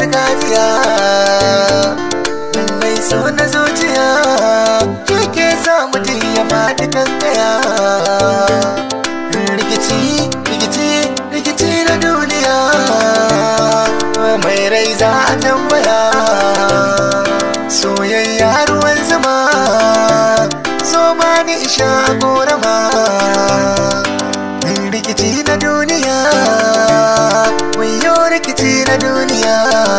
gargajiya mai so na zuciya ke sa mutum ya faɗi kankaya rikici na duniya mai rai za a tambaya soyayya ruwan zama so ba ni isha korama rikici na duniya wayo rikici na duniya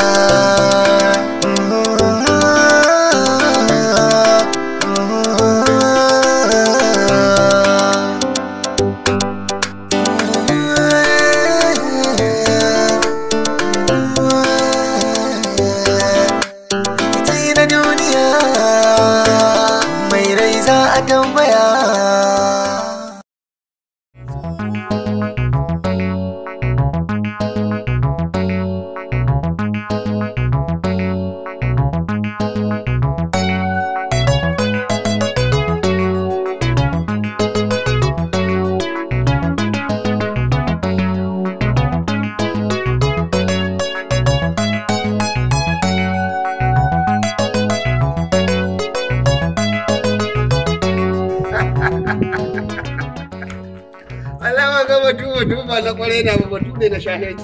batu ba na kwarai na batu ne na shaheci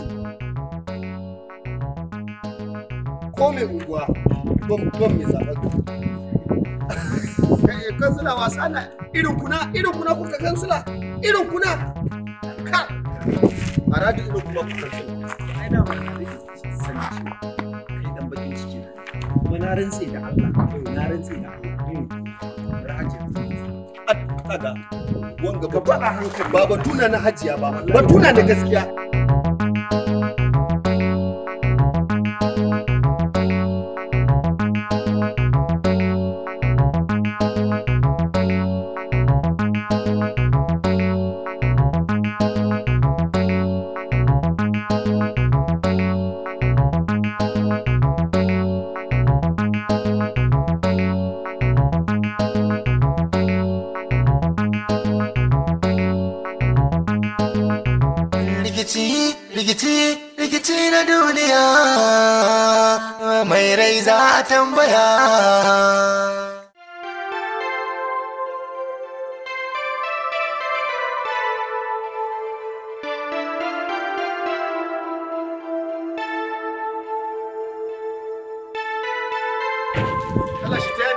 ko mai unguwa ban mai zaɓar kansila wasa na irin kuna kuka kansila irin kuna ka a radi irin kuma kuka kansila ai da ba sani kai dan bakin ciki kuma na rantse da Allah na rantse da Allah rahaji kaga wanga ba faɗa hankali ba batuna na hajiya ba batuna da gaskiya rikici na duniya mai rai za a tambaya Allah shi ta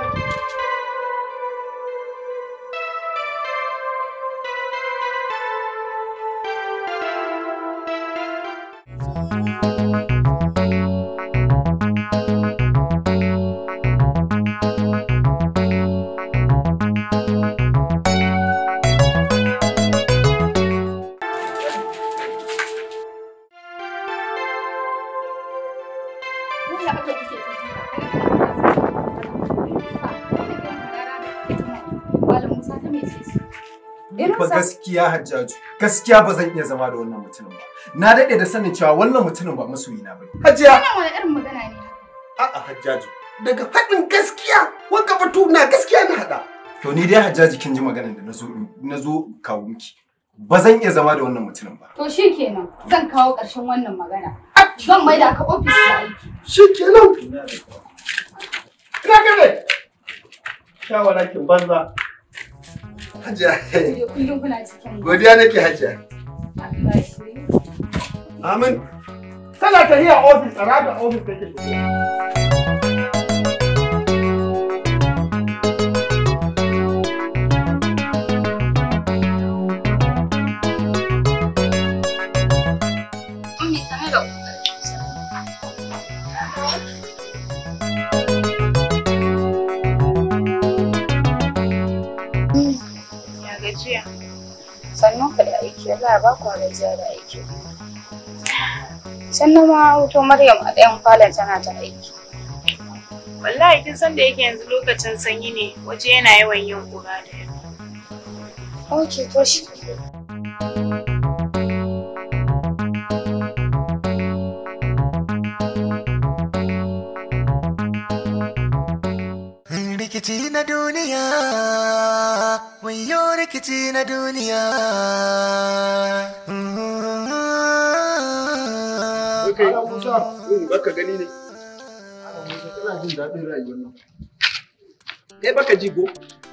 ba gaskiya Hajjaju gaskiya ba zan iya zama da wannan mutumin ba na dade da sanin cewa wannan mutumin ba masoyina bane Hajiya wannan wani irin magana ne a'a Hajjaju daga faɗin gaskiya wanka batu na gaskiya na hada to ni dai Hajjaju kin ji maganar da nazo kawo miki ba zan iya zama da wannan mutumin ba to shikenan zan kawo ƙarshen wannan magana zan maida ka office da aiki shikenan ina gane shawara kin banza Hajiya. Kullum kuna cikin. Godiya nake Hajiya. Amin. Kana tafiya ofis a raga ofis take tafiya. Sannan ka da aiki, Allah ba ku gajiya da aiki. Sannan ma wuto Maryam a ɗayan falon tana ta aiki. Wallahi kin san da yake yanzu lokacin sanyi ne, waje yana yawan yin ƙura da yawa. Ok, to shi. Rikici na duniya, wayo rikici na duniya. kai baka gani ne. Kana jin daɗin rayuwar nan. Kai baka ji go?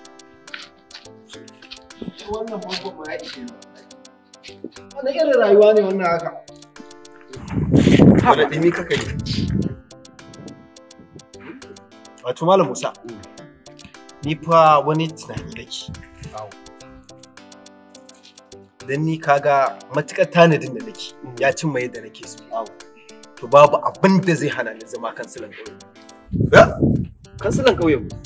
Wannan farkon ma ya ishe ni. Wani irin rayuwa ne wannan haka? Wani ɗimi kaka yi. Wato Malam Musa, ni fa wani tunani nake. Dan ni kaga matuƙar tanadin da nake ya cimma yadda nake so. To babu abin da zai hana ni zama kansilan ƙauye. Kansilan ƙauyen mu.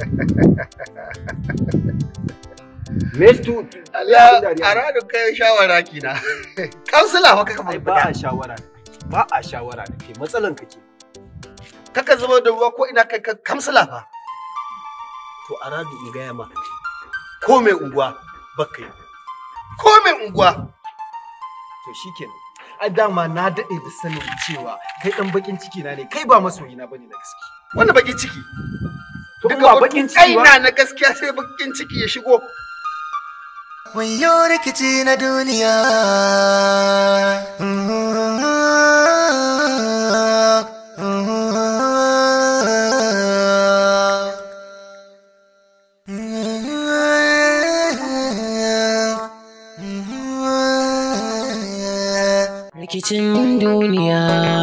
Mestu Allah a radu kai shawara kina. Kansila fa kaka ai ba a shawara. Ba a shawara da kai matsalan kake. Kaka zuba da ruwa ko ina kai kansila fa. To a radu in gaya ma. Ko mai unguwa baka yi. Ko mai unguwa. To shikenan. A dama na daɗe da sanin cewa kai ɗan bakin ciki na ne, kai ba masoyina bane na gaske. Wannan bakin ciki. To ba bakin ciki ba. Kaina na gaskiya sai bakin ciki ya shigo. Wayo rikici na duniya. Rikicin duniya.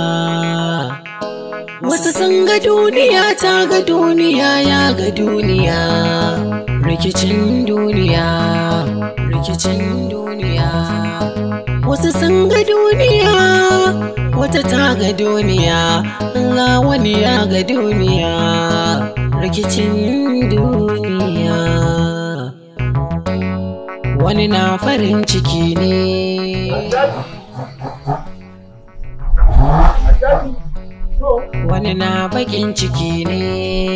Wasu sun ga duniya, ta ga duniya, ya ga duniya. Rikicin duniya, rikicin duniya. Wasu sun ga duniya, wata ta ga duniya, Allah wani ya ga duniya. Rikicin duniya. Wani na farin ciki ne. Wani na bakin ciki ne.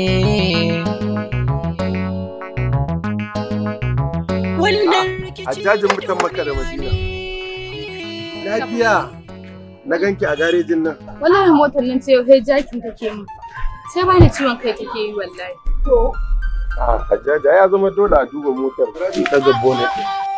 Hajjajin mutan Makka da Madina. Lafiya na ganki a garejin nan. Wallahi motar nan ce sai jakin take mu. Sai bani ciwon kai take yi wallahi. To. Hajjaja ya zama dole a duba motar daga bonnet.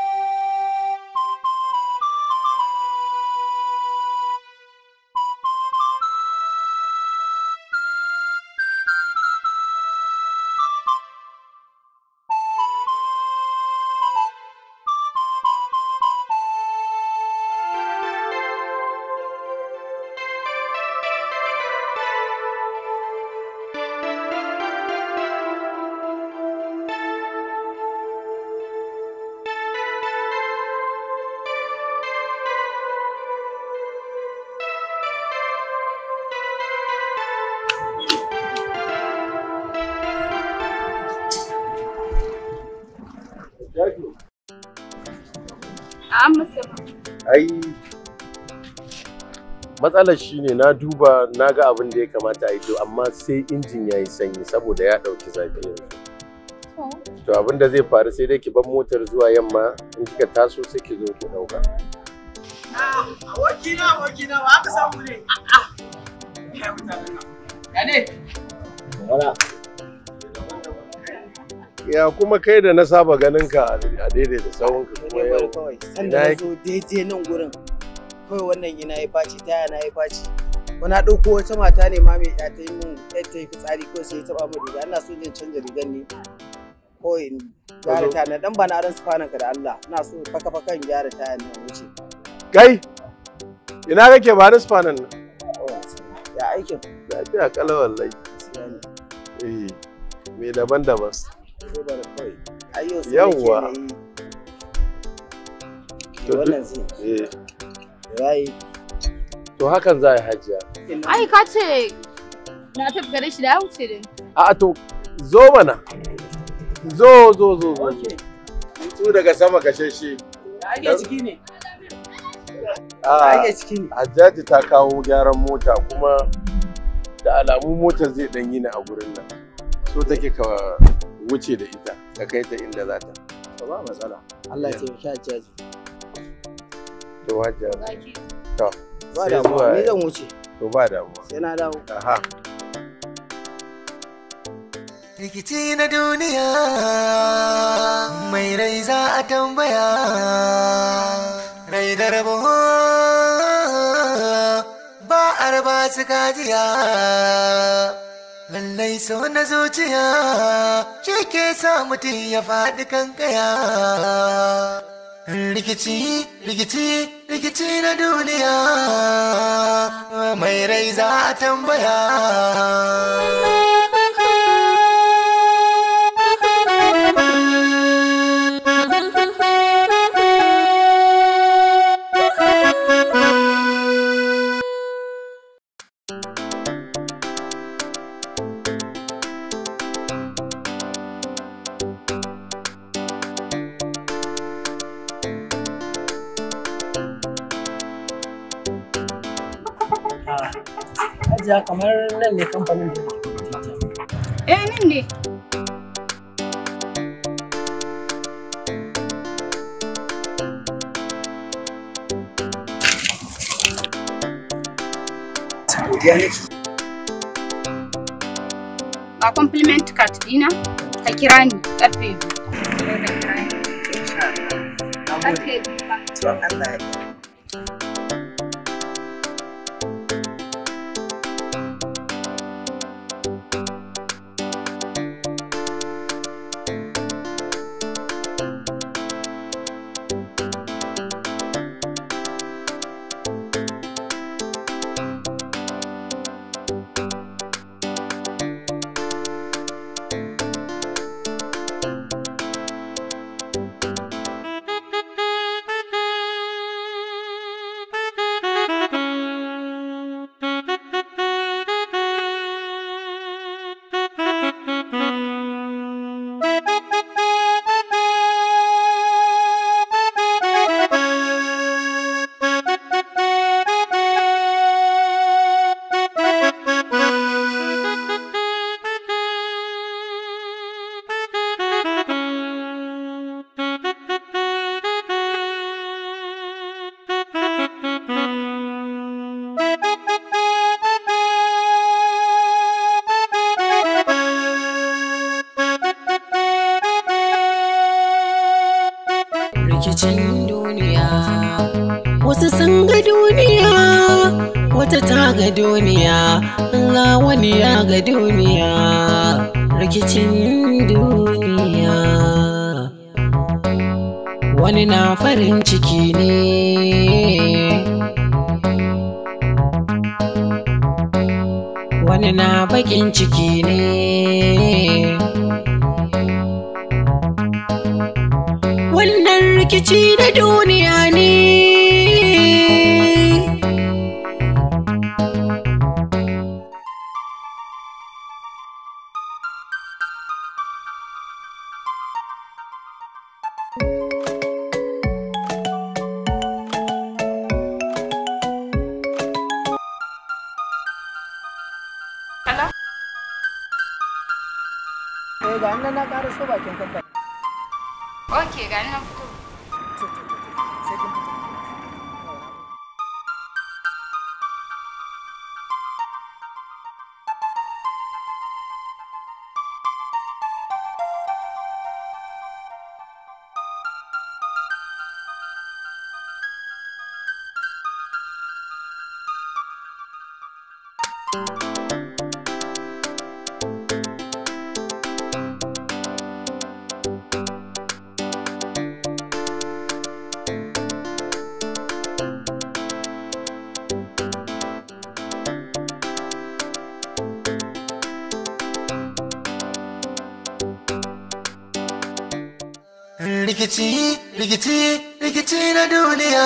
Ai matsalar shine na duba na ga abin da ya kamata a yi to amma sai injin ya yi sanyi saboda ya ɗauki zafi yanzu. To abin da zai faru sai dai ki bar motar zuwa yamma in kika taso sai ki zo ki ɗauka. Abokina ba aka samu ne. Kai mutanen nan. Ya ne? Wala. Ya kuma kai da na saba ganin ka a daidaita sawunka kuma yau. Kawai sanda na zo daidai nan gurin kawai wannan ina yi faci taya na yi faci. Wani ɗauko wata mata ne ma mai ya ta yi min ya ta yi fitsari ko sai ya taɓa min riga ina so jin canja rigar ne. Kawai in gyara taya na dan ba na aron sufanan ka da Allah ina so faka in gyara taya na wuce. Kai ina kake ba ni sufanan nan? Ya aikin? Lafiya kala wallahi. Me daban-daban. Yawwa. To hakan za a yi hajiya. Ai ka ce na tafi gare shi da ya wuce da ni. A to zo mana. Zo. Su daga sama kashashe. Ake ciki ne. Hajjaji ta kawo gyaran mota kuma da alamun motar zai ɗan yi ni a gurin nan. So take ka wuce da ita ka kai ta inda za ta. Ba matsala. Allah ya taimaki Hajjaji. To Hajjaji. To. Ba damuwa ni zan wuce. To ba damuwa. Sai na dawo. Aha. Rikici na duniya mai rai za a tambaya. Rai da rabo ba ba su gajiya. Lallai so na zuciya shi ke sa mutum ya faɗi kankaya. Rikici, rikici, rikici na duniya, mai rai za a tambaya. Hajiya kamar nan ne kamfanin da nan ne. A compliment card dina ka kira ni karfe 2. Rikicin duniya, wasu sun ga duniya, wata ta ga duniya, Allah wani ya ga duniya. Rikicin duniya, wani na farin ciki ne, wani na bakin ciki ne. Wannan rikici da duniya ne. Ga nan na ƙara so bakin kamfani. Okay, ga nan fito. Rikici, rikici, rikici na duniya.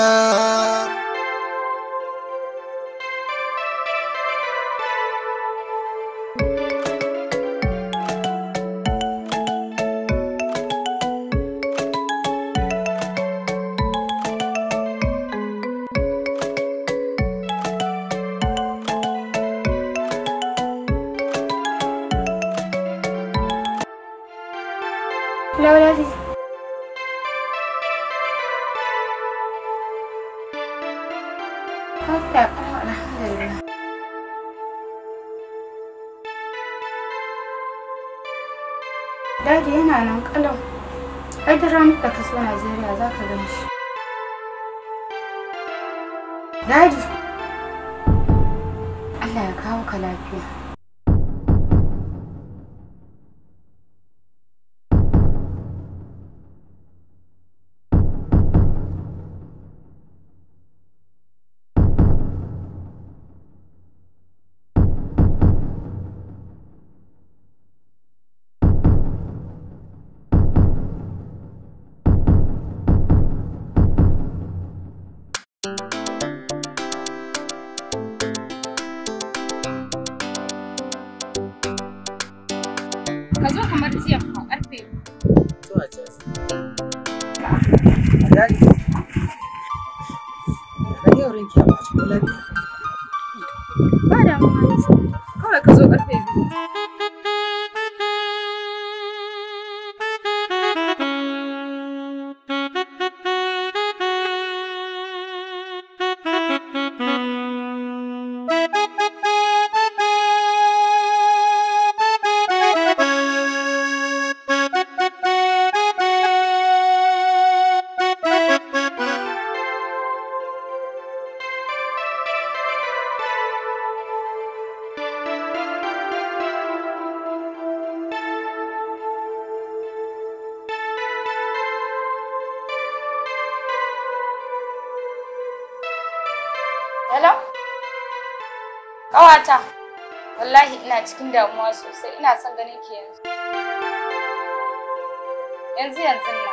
Laura, haka, alhamdulillah. Dadi yana nan kalau. Ai da ranar da ka so Najeriya za ka gan shi. Dadi. sauka lafiya. Ka zo kamar jiya fa karfe. To a ce. Adali. Ka yi wurin ki a bashi ko lafiya. Ba da mu kawai ka zo karfe 2. Hello? Ƙawata, wallahi ina cikin damuwa sosai, ina son ganin ki yanzu. Yanzu nan.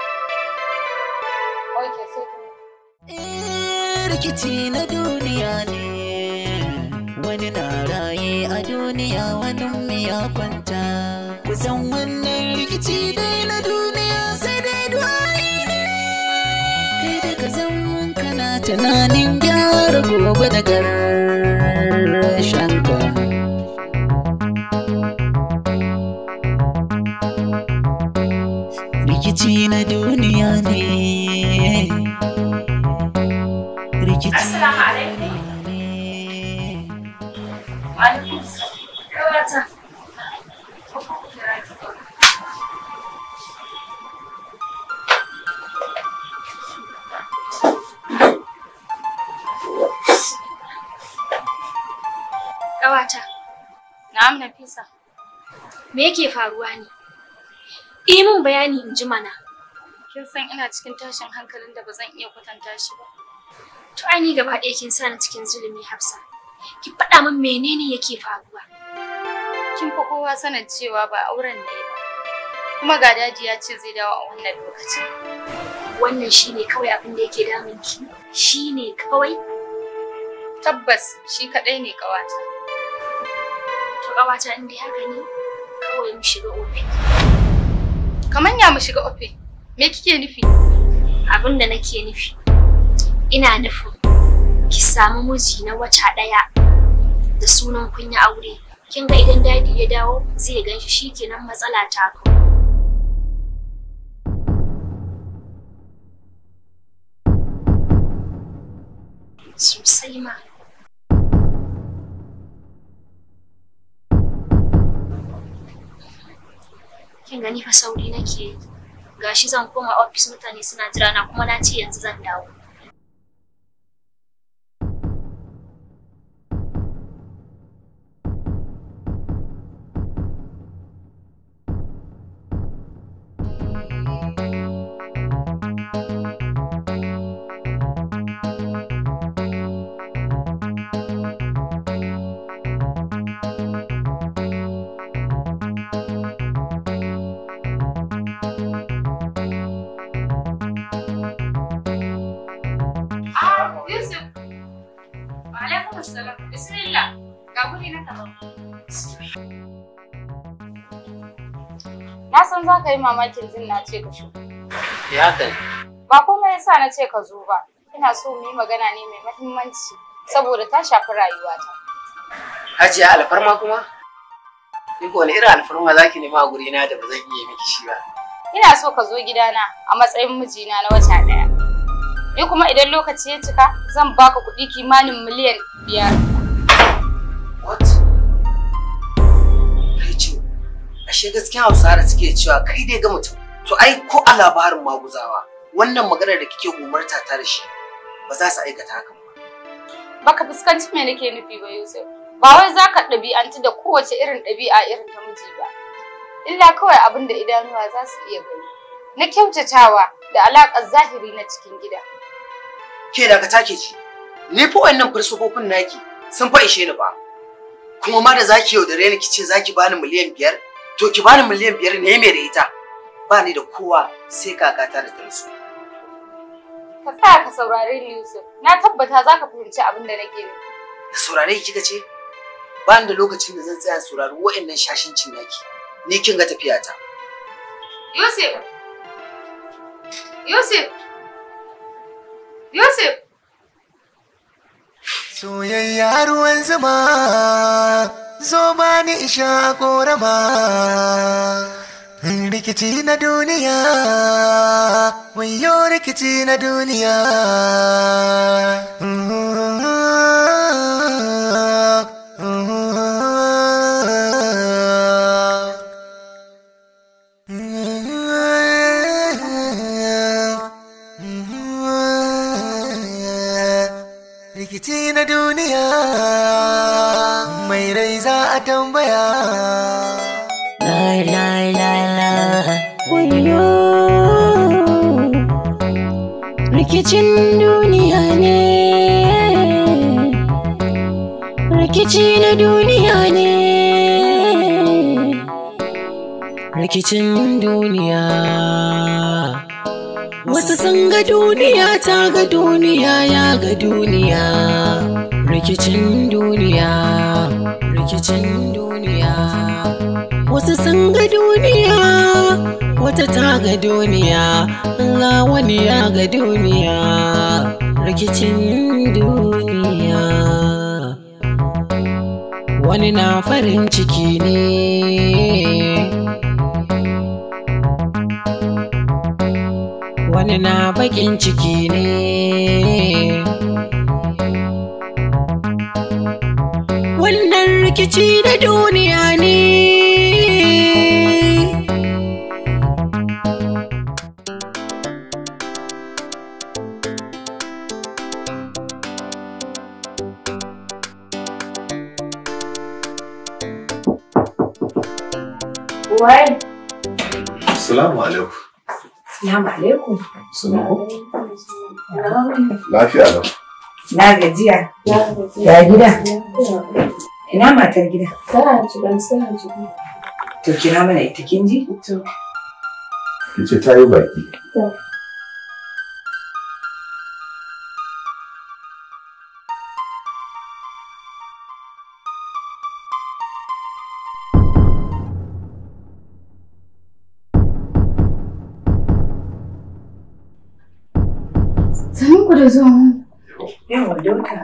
Oke, sai ki. Rikici na duniya ne, wani na raye a duniya wani ya kwanta. Kusan wannan rikici dai na duniya sai dai du'a'i ne. Kai da ka zama kana tunanin gyara gobe da shanka. Rikici na duniya ne. Assalamu alaikum. Alaikum. Kawata. Ƙawata, na'am Nafisa. Me yake faruwa ne? Yi min bayani in ji mana. Kin san ina cikin tashin hankalin da ba zan iya kwatanta shi ba. To ai ni gaba ɗaya kin sa ni cikin zulumi Hafsa. Ki faɗa min menene yake faruwa. Kin fa kowa sanin cewa ba auren ne ba. Kuma ga daji ya ce zai dawo a wannan lokacin. Wannan shine kawai abin da yake damun ki. Shine kawai. Tabbas shi kaɗai ne ƙawata. To ƙawata in dai haka ne kawai mu shiga ofe. Kaman ya mu shiga ofe? Me kike nufi? Abin da nake nufi. Ina nufin ki samu miji na wata ɗaya da sunan kun yi aure. Kin ga idan dadi ya dawo zai ganshi shikenan matsala ta kau. Sosai ma. Kin gani fa sauri nake yi. Gashi zan koma ofis mutane suna jira na kuma na ce yanzu zan dawo. Bismillah, ga guri na taɓa. Na san za ka yi mamakin jin na ce ka shigo. Ya kai. Ba komai yasa na ce ka zo ba. Ina so mu yi magana ne mai muhimmanci saboda ta shafi rayuwata. Hajiya alfarma kuma? Ni ko wani irin alfarma zaki nema a guri na da ba zan iya miki shi ba. Ina so ka zo gidana a matsayin mijina na wata ɗaya. Ni kuma idan lokaci ya cika zan baka kuɗi kimanin miliyan 5. What? Kai ce, ashe gaskiya Hausawa da suke cewa kai dai ga mutum. To ai ko a labarin maguzawa wannan maganar da kike umarta ta da shi ba za su aikata hakan ba. Baka fuskanci me nake nufi ba Yusuf. Ba wai za ka ɗabi'antu da kowace irin ɗabi'a irin ta miji ba. Illa kawai abin da idanuwa za su iya gani. Na kyautatawa da alaƙar zahiri na cikin gida. Ke da ka take ci. Ni fa wannan fursufofin naki sun fa ishe ni ba. Kuma ma da zaki yaudare ni kice zaki bani miliyan 5, to ki bani miliyan 5 ne me da ita. Ba ni da kowa sai kakata da tansu. Ka tsaya ka saurare ni Yusuf. Na tabbata za ka fahimci abin da nake nufi. Da saurare ki kika ce? Ba ni da lokacin da zan tsaya saurari wa'annan shashincin naki. Ni kin ga tafiyata. Yusuf. Yusuf. Yusuf. Soyayya ruwan zuma, zo ba ni isha korama. Rikici na duniya, wayo rikici na duniya. Rikici na duniya, mai rai za a tambaya. La la la la, wayo. Rikicin duniya ne, rikici na duniya ne, rikicin duniya. Wasu sun ga duniya, ta ga duniya, ya ga duniya. Rikicin duniya, rikicin duniya. Wasu sun ga duniya, wata ta ga duniya, Allah wani ya ga duniya. Rikicin duniya. Wani na farin ciki ne, wani na bakin ciki ne. Wannan rikici na duniya ne. Wai. Assalamu alaikum. Assalamu alaikum. Lafiya lau. Na gajiya. Ya gida. Ina matar gida. Tana cikin suna cikin. To kira mana ita kin ji? To. Kice ta yi baki. To. Sanin ku da zuwa mu. Yawa dauka.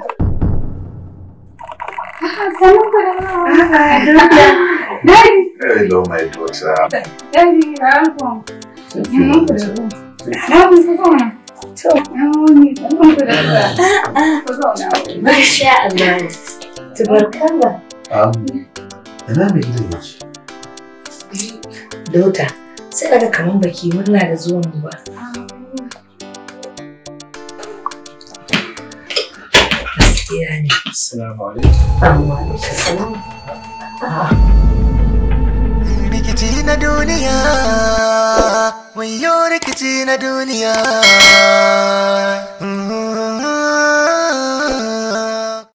Sanin ku da zuwa mu. Dauka. Daddy. Hello my daughter. Daddy, I'm home. Sanin ku da zuwa. Na ku zauna. To, sanin ku da zuwa. Ku zauna. Masha Allah. Tabarkalla. Ina mai gidan yake? Dauta, sai daga kaman baki murna da zuwan mu ba. Assalamu alaikum. Rikici na duniya, wayo rikici na duniya.